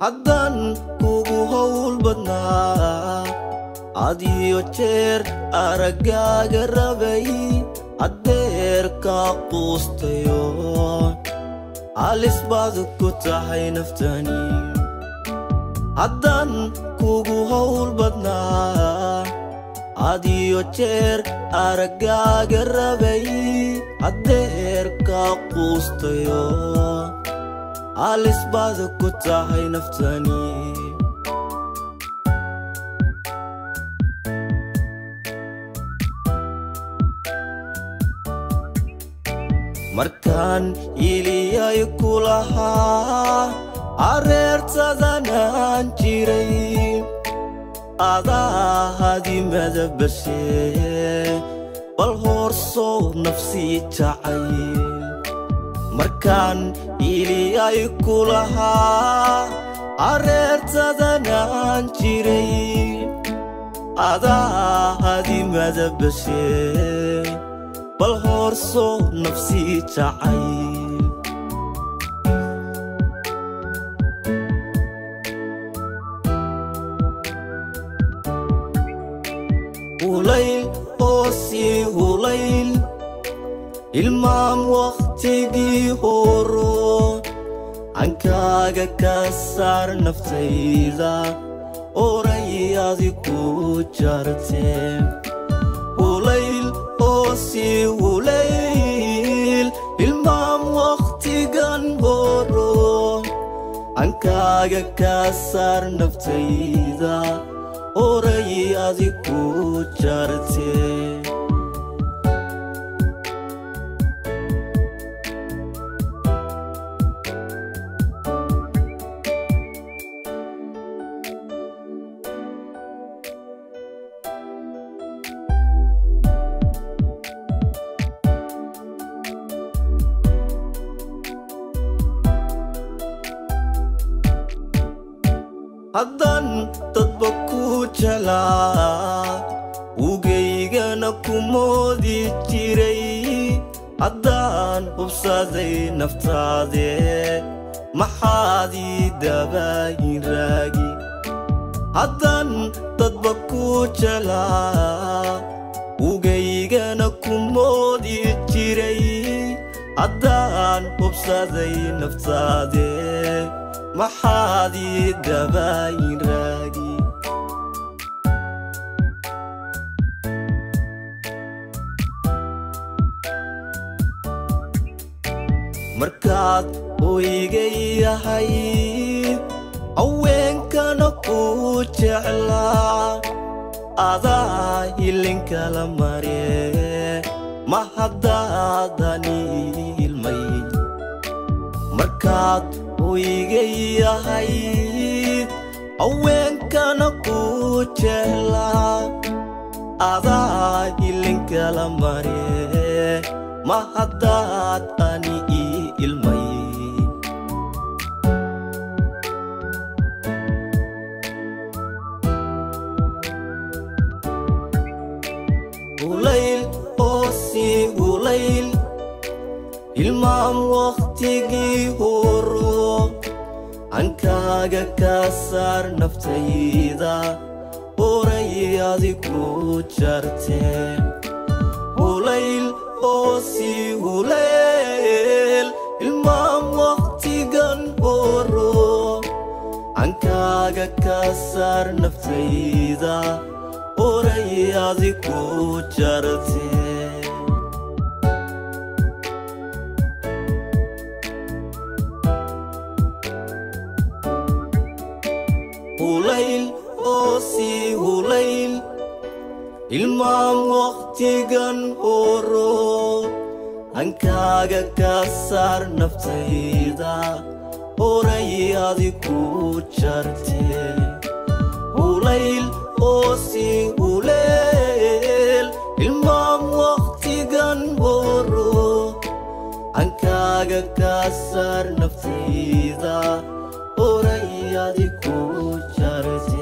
haddaan kugu hawl badnaa adiyo jeer araggaaga rabay adeerka quustayo halis baad ku tahay naftani haddaan kugu hawl badnaa adiyo jeer araggaaga rabay adeerka quustayo halis baad ku tahay naftani markaan iliyay kulahaa areertadanaan jiray adaa hadimada bashee bal horsoo nafsii jacay markaan iliyay kulahaa areertadanaan jiray adaa hadimada bashee bal horsoo nafsii jacay hulayl oo sii hulayl ilmaam waqtigii horo cankaaga ka saar naftayda oray adiku jartee hulayl oo sii hulayl ilmaam waqtigan horo cankaaga ka saar naftayda oray adiku jartee haddaan dadba ku jelaa ugaygana ku moodi jiray haddaan hubsaday naftaadee maxaad ii dabaayin raagi haddaan dadba ku jelaa ugaygana ku moodi jiray haddaan hubsaday naftaadee maxaad ii dabaayin raagi markaad hoygay ahayd haweenkana ku jeclaa adaa hilinkala maree ma haddaadani ilmay markaad hoygay ahayd haweenkana ku jeclaa adaa hilinkala maree ma haddaad ani ii ilmay hulayl oo sii hulayl ilmaam waqtigii horo cankaaga ka saar naftayda oray adiku jartee hulayl oo sii hulayl ilmaam waqtigan horo cankaaga ka saar naftayda oray adiku jartee hulayl oo sii hulayl ilmaam waqtigan horo cankaaga ka saar naftayda oray adiku jartee hulayl oo sii hulayl ilmaam waqtigan horo cankaaga ka saar naftayda oray adiku jartee